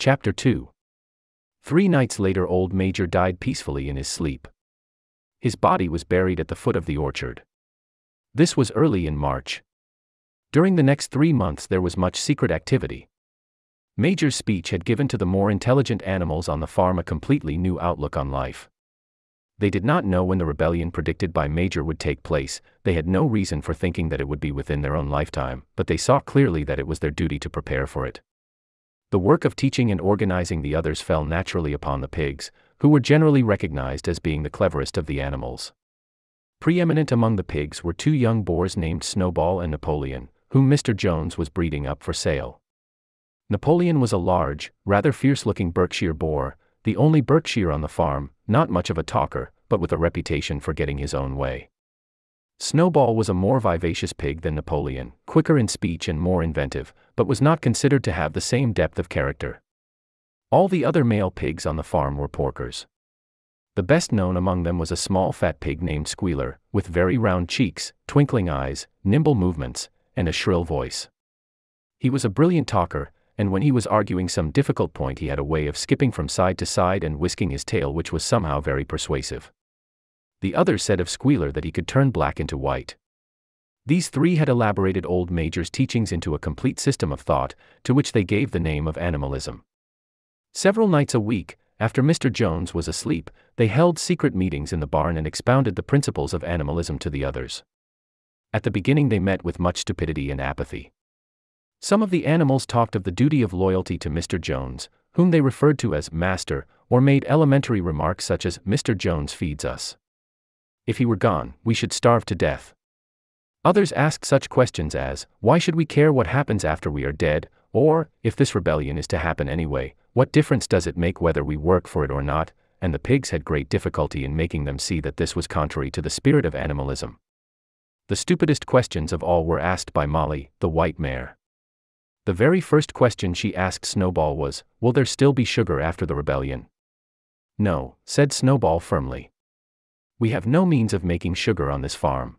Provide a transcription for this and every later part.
Chapter 2. 3 nights later, old Major died peacefully in his sleep. His body was buried at the foot of the orchard. This was early in March. During the next 3 months there was much secret activity. Major's speech had given to the more intelligent animals on the farm a completely new outlook on life. They did not know when the rebellion predicted by Major would take place. They had no reason for thinking that it would be within their own lifetime, but they saw clearly that it was their duty to prepare for it. The work of teaching and organizing the others fell naturally upon the pigs, who were generally recognized as being the cleverest of the animals. Preeminent among the pigs were 2 young boars named Snowball and Napoleon, whom Mr. Jones was breeding up for sale. Napoleon was a large, rather fierce-looking Berkshire boar, the only Berkshire on the farm, not much of a talker, but with a reputation for getting his own way. Snowball was a more vivacious pig than Napoleon, quicker in speech and more inventive, but was not considered to have the same depth of character. All the other male pigs on the farm were porkers. The best known among them was a small fat pig named Squealer, with very round cheeks, twinkling eyes, nimble movements, and a shrill voice. He was a brilliant talker, and when he was arguing some difficult point he had a way of skipping from side to side and whisking his tail which was somehow very persuasive. The others said of Squealer that he could turn black into white. These 3 had elaborated old Major's teachings into a complete system of thought, to which they gave the name of animalism. Several nights a week, after Mr. Jones was asleep, they held secret meetings in the barn and expounded the principles of animalism to the others. At the beginning they met with much stupidity and apathy. Some of the animals talked of the duty of loyalty to Mr. Jones, whom they referred to as Master, or made elementary remarks such as, "Mr. Jones feeds us. If he were gone, we should starve to death." Others asked such questions as, "Why should we care what happens after we are dead?" or, "If this rebellion is to happen anyway, what difference does it make whether we work for it or not?" And the pigs had great difficulty in making them see that this was contrary to the spirit of animalism. The stupidest questions of all were asked by Molly, the white mare. The very first question she asked Snowball was, "Will there still be sugar after the rebellion?" "No," said Snowball firmly. "We have no means of making sugar on this farm.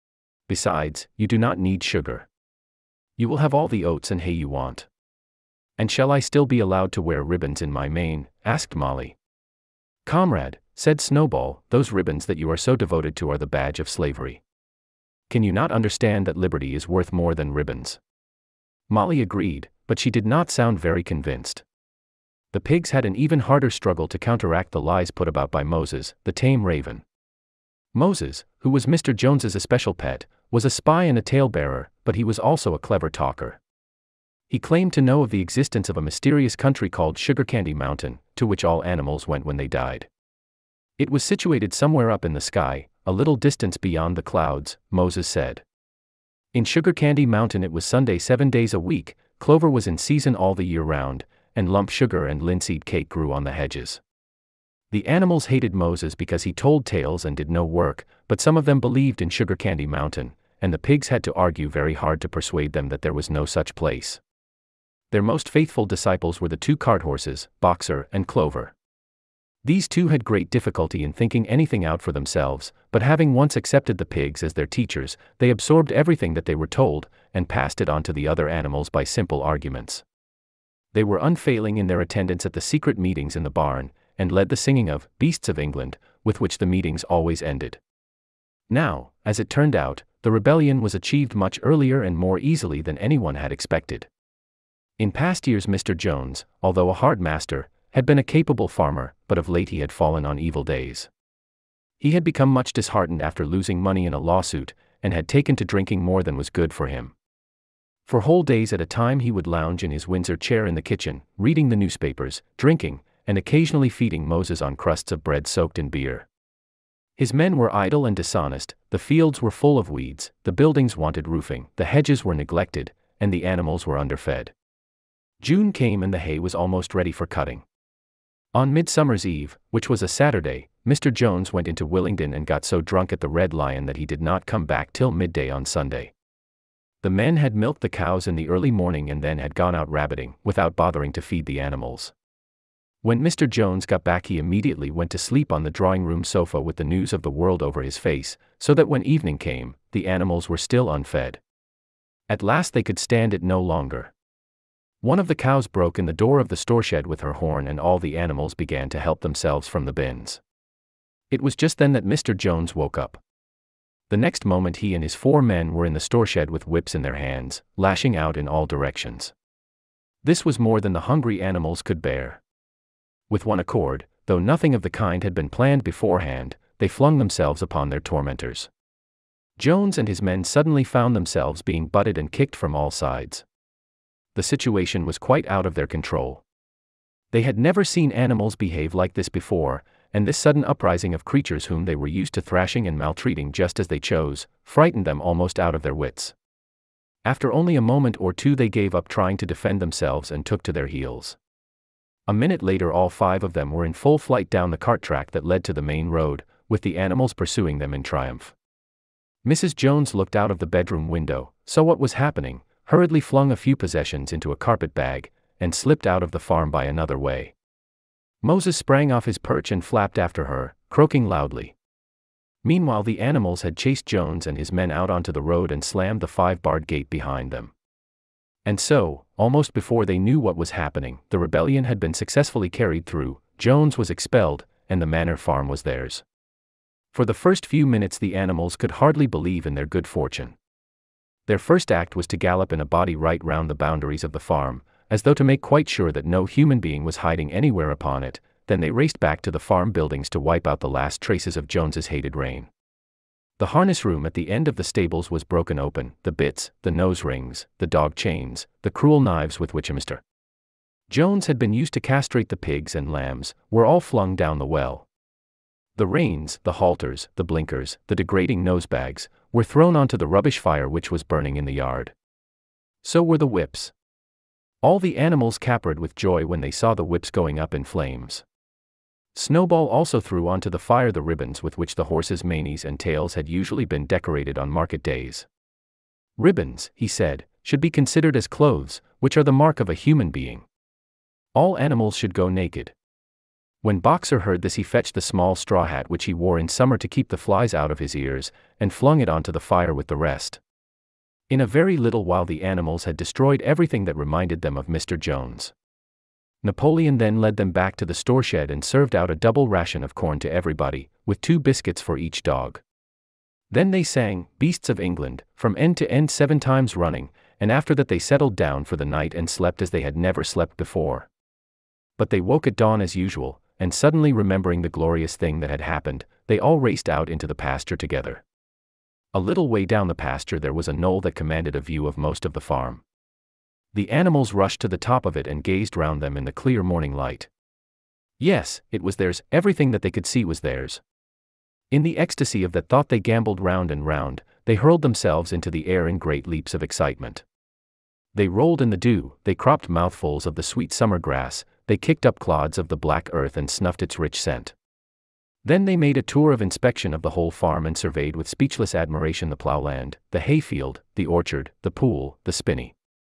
Besides, you do not need sugar. You will have all the oats and hay you want." "And shall I still be allowed to wear ribbons in my mane?" asked Molly. "Comrade," said Snowball, "those ribbons that you are so devoted to are the badge of slavery. Can you not understand that liberty is worth more than ribbons?" Molly agreed, but she did not sound very convinced. The pigs had an even harder struggle to counteract the lies put about by Moses, the tame raven. Moses, who was Mr. Jones's especial pet, was a spy and a tale-bearer, but he was also a clever talker. He claimed to know of the existence of a mysterious country called Sugar Candy Mountain, to which all animals went when they died. It was situated somewhere up in the sky, a little distance beyond the clouds, Moses said. In Sugar Candy Mountain it was Sunday 7 days a week, clover was in season all the year round, and lump sugar and linseed cake grew on the hedges. The animals hated Moses because he told tales and did no work, but some of them believed in Sugar Candy Mountain, and the pigs had to argue very hard to persuade them that there was no such place. Their most faithful disciples were the 2 cart horses, Boxer and Clover. These 2 had great difficulty in thinking anything out for themselves, but having once accepted the pigs as their teachers, they absorbed everything that they were told, and passed it on to the other animals by simple arguments. They were unfailing in their attendance at the secret meetings in the barn, and led the singing of "Beasts of England," with which the meetings always ended. Now, as it turned out, the rebellion was achieved much earlier and more easily than anyone had expected. In past years Mr. Jones, although a hard master, had been a capable farmer, but of late he had fallen on evil days. He had become much disheartened after losing money in a lawsuit, and had taken to drinking more than was good for him. For whole days at a time he would lounge in his Windsor chair in the kitchen, reading the newspapers, drinking, and occasionally feeding Moses on crusts of bread soaked in beer. His men were idle and dishonest, the fields were full of weeds, the buildings wanted roofing, the hedges were neglected, and the animals were underfed. June came and the hay was almost ready for cutting. On Midsummer's Eve, which was a Saturday, Mr. Jones went into Willingdon and got so drunk at the Red Lion that he did not come back till midday on Sunday. The men had milked the cows in the early morning and then had gone out rabbiting, without bothering to feed the animals. When Mr. Jones got back he immediately went to sleep on the drawing-room sofa with the news of the world over his face, so that when evening came, the animals were still unfed. At last they could stand it no longer. One of the cows broke in the door of the store shed with her horn, and all the animals began to help themselves from the bins. It was just then that Mr. Jones woke up. The next moment he and his 4 men were in the store shed with whips in their hands, lashing out in all directions. This was more than the hungry animals could bear. With one accord, though nothing of the kind had been planned beforehand, they flung themselves upon their tormentors. Jones and his men suddenly found themselves being butted and kicked from all sides. The situation was quite out of their control. They had never seen animals behave like this before, and this sudden uprising of creatures whom they were used to thrashing and maltreating just as they chose, frightened them almost out of their wits. After only a moment or two they gave up trying to defend themselves and took to their heels. A minute later all 5 of them were in full flight down the cart track that led to the main road, with the animals pursuing them in triumph. Mrs. Jones looked out of the bedroom window, saw what was happening, hurriedly flung a few possessions into a carpet bag, and slipped out of the farm by another way. Moses sprang off his perch and flapped after her, croaking loudly. Meanwhile the animals had chased Jones and his men out onto the road and slammed the 5-barred gate behind them. And so, almost before they knew what was happening, the rebellion had been successfully carried through, Jones was expelled, and the manor farm was theirs. For the first few minutes the animals could hardly believe in their good fortune. Their first act was to gallop in a body right round the boundaries of the farm, as though to make quite sure that no human being was hiding anywhere upon it. Then they raced back to the farm buildings to wipe out the last traces of Jones's hated reign. The harness room at the end of the stables was broken open, the bits, the nose rings, the dog chains, the cruel knives with which Mr. Jones had been used to castrate the pigs and lambs, were all flung down the well. The reins, the halters, the blinkers, the degrading nosebags, were thrown onto the rubbish fire which was burning in the yard. So were the whips. All the animals capered with joy when they saw the whips going up in flames. Snowball also threw onto the fire the ribbons with which the horses' manes and tails had usually been decorated on market days. Ribbons, he said, should be considered as clothes, which are the mark of a human being. All animals should go naked. When Boxer heard this he fetched the small straw hat which he wore in summer to keep the flies out of his ears, and flung it onto the fire with the rest. In a very little while the animals had destroyed everything that reminded them of Mr. Jones. Napoleon then led them back to the store shed and served out a double ration of corn to everybody, with 2 biscuits for each dog. Then they sang, "Beasts of England," from end to end 7 times running, and after that they settled down for the night and slept as they had never slept before. But they woke at dawn as usual, and suddenly remembering the glorious thing that had happened, they all raced out into the pasture together. A little way down the pasture there was a knoll that commanded a view of most of the farm. The animals rushed to the top of it and gazed round them in the clear morning light. Yes, it was theirs, everything that they could see was theirs. In the ecstasy of that thought they gamboled round and round, they hurled themselves into the air in great leaps of excitement. They rolled in the dew, they cropped mouthfuls of the sweet summer grass, they kicked up clods of the black earth and snuffed its rich scent. Then they made a tour of inspection of the whole farm and surveyed with speechless admiration the ploughland, the hayfield, the orchard, the pool, the spinney.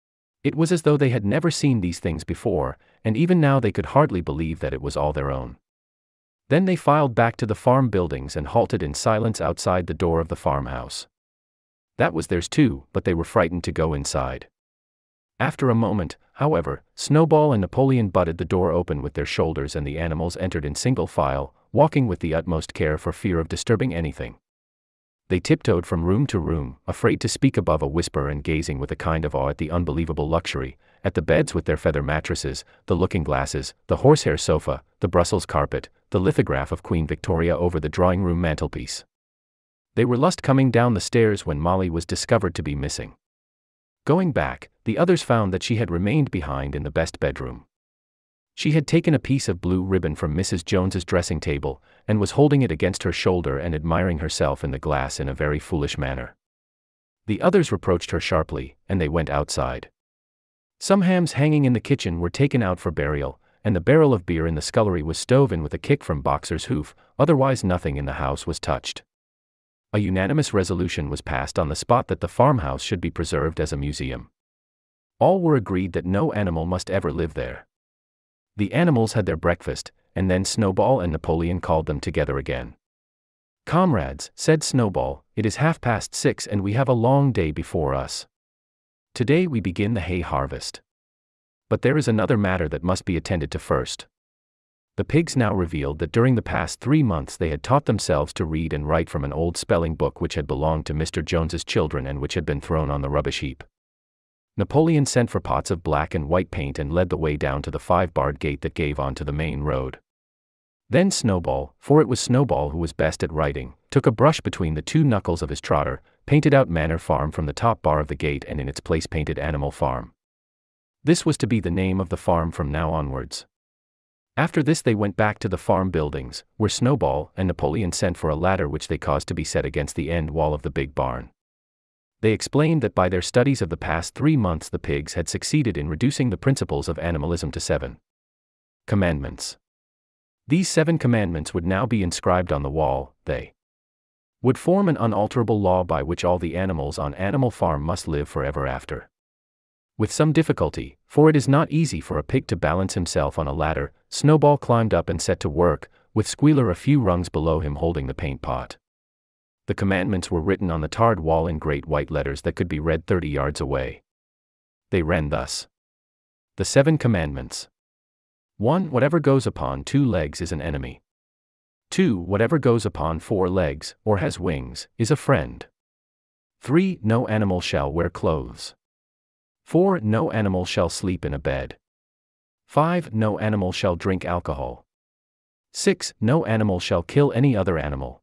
It was as though they had never seen these things before, and even now they could hardly believe that it was all their own. Then they filed back to the farm buildings and halted in silence outside the door of the farmhouse. That was theirs too, but they were frightened to go inside. After a moment, however, Snowball and Napoleon butted the door open with their shoulders and the animals entered in single file, walking with the utmost care for fear of disturbing anything. They tiptoed from room to room, afraid to speak above a whisper and gazing with a kind of awe at the unbelievable luxury, at the beds with their feather mattresses, the looking-glasses, the horsehair sofa, the Brussels carpet, the lithograph of Queen Victoria over the drawing-room mantelpiece. They were just coming down the stairs when Molly was discovered to be missing. Going back, the others found that she had remained behind in the best bedroom. She had taken a piece of blue ribbon from Mrs. Jones's dressing table, and was holding it against her shoulder and admiring herself in the glass in a very foolish manner. The others reproached her sharply, and they went outside. Some hams hanging in the kitchen were taken out for burial, and the barrel of beer in the scullery was stove in with a kick from Boxer's hoof, otherwise nothing in the house was touched. A unanimous resolution was passed on the spot that the farmhouse should be preserved as a museum. All were agreed that no animal must ever live there. The animals had their breakfast, and then Snowball and Napoleon called them together again. "Comrades," said Snowball, "it is 6:30 and we have a long day before us. Today we begin the hay harvest. But there is another matter that must be attended to first. The pigs now revealed that during the past 3 months they had taught themselves to read and write from an old spelling book which had belonged to Mr. Jones's children and which had been thrown on the rubbish heap. Napoleon sent for pots of black and white paint and led the way down to the 5-barred gate that gave onto the main road. Then Snowball, for it was Snowball who was best at writing, took a brush between the 2 knuckles of his trotter, painted out Manor Farm from the top bar of the gate and in its place painted Animal Farm. This was to be the name of the farm from now onwards. After this they went back to the farm buildings, where Snowball and Napoleon sent for a ladder which they caused to be set against the end wall of the big barn. They explained that by their studies of the past 3 months the pigs had succeeded in reducing the principles of animalism to 7 commandments. These 7 commandments would now be inscribed on the wall. They would form an unalterable law by which all the animals on Animal Farm must live forever after. With some difficulty, for it is not easy for a pig to balance himself on a ladder, Snowball climbed up and set to work, with Squealer a few rungs below him holding the paint pot. The commandments were written on the tarred wall in great white letters that could be read 30 yards away. They ran thus. The 7 commandments. 1. Whatever goes upon 2 legs is an enemy. 2. Whatever goes upon 4 legs, or has wings, is a friend. 3. No animal shall wear clothes. 4. No animal shall sleep in a bed. 5. No animal shall drink alcohol. 6. No animal shall kill any other animal.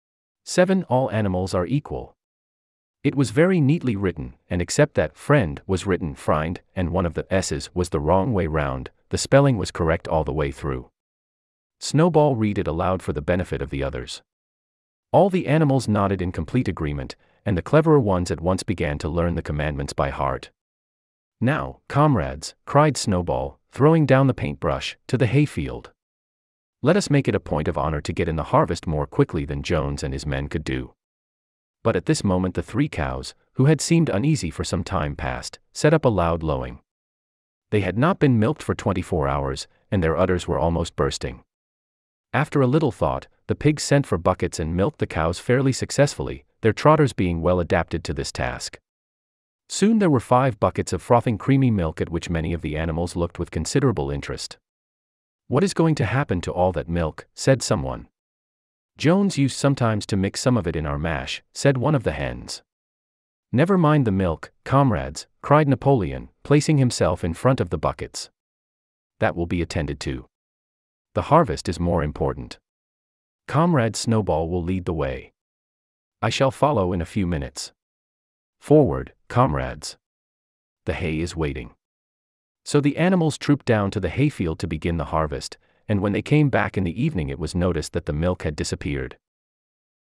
7. All animals are equal. It was very neatly written, and except that friend was written frind, and one of the s's was the wrong way round, the spelling was correct all the way through. Snowball read it aloud for the benefit of the others. All the animals nodded in complete agreement, and the cleverer ones at once began to learn the commandments by heart. Now, comrades, cried Snowball, throwing down the paintbrush, to the hayfield. Let us make it a point of honor to get in the harvest more quickly than Jones and his men could do. But at this moment the 3 cows, who had seemed uneasy for some time past, set up a loud lowing. They had not been milked for 24 hours, and their udders were almost bursting. After a little thought, the pigs sent for buckets and milked the cows fairly successfully, their trotters being well adapted to this task. Soon there were 5 buckets of frothing creamy milk at which many of the animals looked with considerable interest. What is going to happen to all that milk? Said someone. Jones used sometimes to mix some of it in our mash, said one of the hens. Never mind the milk, comrades, cried Napoleon, placing himself in front of the buckets. That will be attended to. The harvest is more important. Comrade Snowball will lead the way. I shall follow in a few minutes. Forward, comrades. The hay is waiting. So the animals trooped down to the hayfield to begin the harvest, and when they came back in the evening it was noticed that the milk had disappeared.